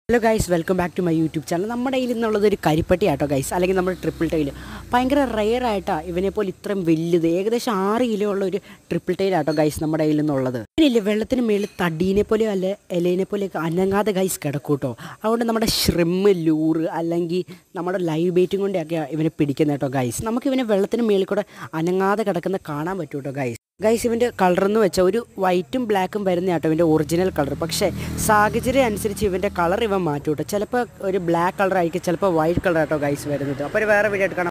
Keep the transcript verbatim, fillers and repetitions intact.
Hello guys, welcome back to my YouTube channel. നമ്മുടെ കയ്യിൽ നിന്നുള്ളത് ഒരു കരിപ്പട്ടി ആട്ടോ ഗൈസ്, അല്ലെങ്കിൽ നമ്മുടെ ട്രിപ്പിൾ ടൈൽ. ഭയങ്കര റെയർ ആയിട്ടാണ് ഇവനെപ്പോലെ ഇത്രയും വലുത്, ഏകദേശം ആറ് കിലോ ഉള്ള ഒരു ട്രിപ്പിൾ ടൈൽ ആട്ടോ ഗൈസ് നമ്മുടെ കയ്യിൽ നിന്നുള്ളത്. ഇല്ല, വെള്ളത്തിന് മേളിൽ തടീനെ പോലെയോ അല്ലെ ഇലേനെ പോലെയൊക്കെ അനങ്ങാതെ ഗൈസ് കിടക്കൂട്ടോ. അതുകൊണ്ട് നമ്മുടെ ഷ്രിമ്മ്, ലൂറ് അല്ലെങ്കിൽ നമ്മുടെ ലൈവ് ബേറ്റും കൊണ്ടൊക്കെ ഇവനെ പിടിക്കുന്ന കേട്ടോ ഗൈസ്. നമുക്ക് ഇവനെ വെള്ളത്തിന് മേളിൽ കൂടെ അനങ്ങാതെ കിടക്കുന്ന കാണാൻ പറ്റും കേട്ടോ ഗൈസ്. ഗൈസ്, ഇവൻ്റെ കളറെന്ന് വെച്ചാൽ ഒരു വൈറ്റും ബ്ലാക്കും വരുന്ന കേട്ടോ ഇവൻ്റെ ഒറിജിനൽ കളർ. പക്ഷേ സാഹചര്യം അനുസരിച്ച് ഇവൻ്റെ കളർ ഇവൻ മാറ്റും കേട്ടോ. ചിലപ്പോൾ ഒരു ബ്ലാക്ക് കളർ ആയിരിക്കും, ചിലപ്പോൾ വൈറ്റ് കളർ ആട്ടോ ഗൈസ് വരുന്നത്. അപ്പോൾ ഒരു വേറെ വീഡിയോ എടുക്കണം.